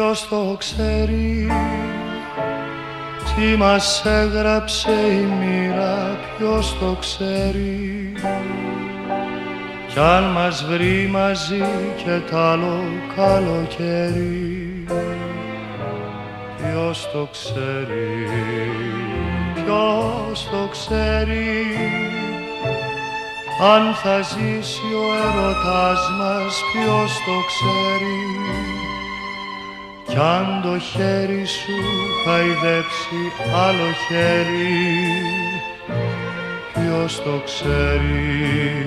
Ποιος το ξέρει, τι μας έγραψε η μοίρα, ποιος το ξέρει. Κι αν μας βρει μαζί και τ' άλλο καλοκαίρι, ποιος το ξέρει, ποιος το ξέρει. Αν θα ζήσει ο έρωτας μας, ποιος το ξέρει. Κι αν το χέρι σου χαϊδέψει άλλο χέρι, ποιος το ξέρει.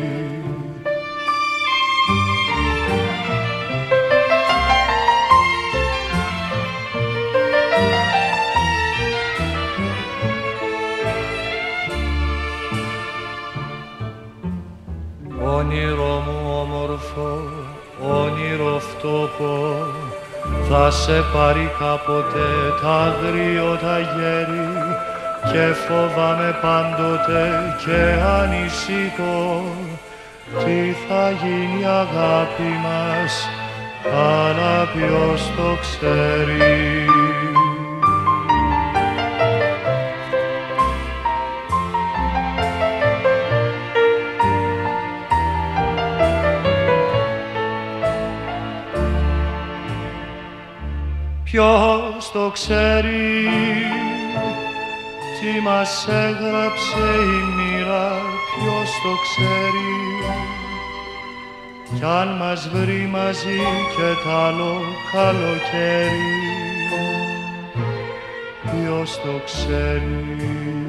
Όνειρο μου όμορφο, όνειρο φτωχό, θα σε πάρει κάποτε τ' αγριότα γέρι και φοβάμαι πάντοτε και ανησυχώ τι θα γίνει αγάπη μας, αλλά ποιος το ξέρει. Ποιος το ξέρει, τι μας έγραψε η μοίρα, ποιος το ξέρει. Κι αν μας βρει μαζί και τ' άλλο καλοκαίρι, ποιος το ξέρει.